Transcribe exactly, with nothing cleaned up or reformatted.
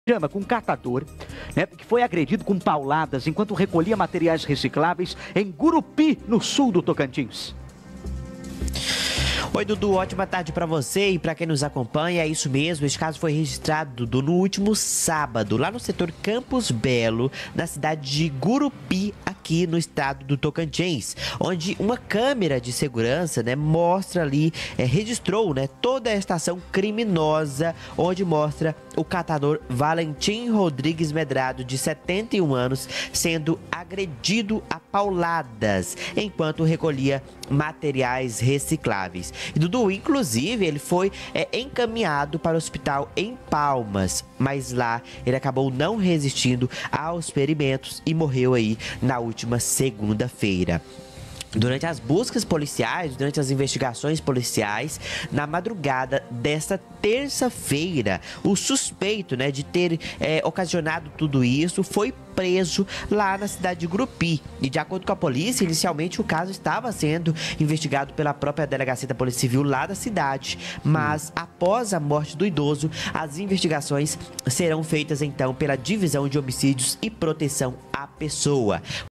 Chama com um catador, né, que foi agredido com pauladas enquanto recolhia materiais recicláveis em Gurupi, no sul do Tocantins. Oi, Dudu, ótima tarde para você e para quem nos acompanha. É isso mesmo, esse caso foi registrado, Dudu, no último sábado, lá no setor Campos Belo, na cidade de Gurupi, aqui no estado do Tocantins, onde uma câmera de segurança, né, mostra ali, é, registrou, né, toda esta ação criminosa, onde mostra o catador Valentim Rodrigues Medrado, de setenta e um anos, sendo agredido a pauladas, enquanto recolhia materiais recicláveis. E, Dudu, inclusive, ele foi é, encaminhado para o hospital em Palmas, mas lá ele acabou não resistindo aos ferimentos e morreu aí na última segunda-feira. Durante as buscas policiais, durante as investigações policiais, na madrugada desta terça-feira, o suspeito, né, de ter é, ocasionado tudo isso foi preso lá na cidade de Gurupi. E de acordo com a polícia, inicialmente o caso estava sendo investigado pela própria delegacia da Polícia Civil lá da cidade. Mas após a morte do idoso, as investigações serão feitas então pela Divisão de Homicídios e Proteção à Pessoa.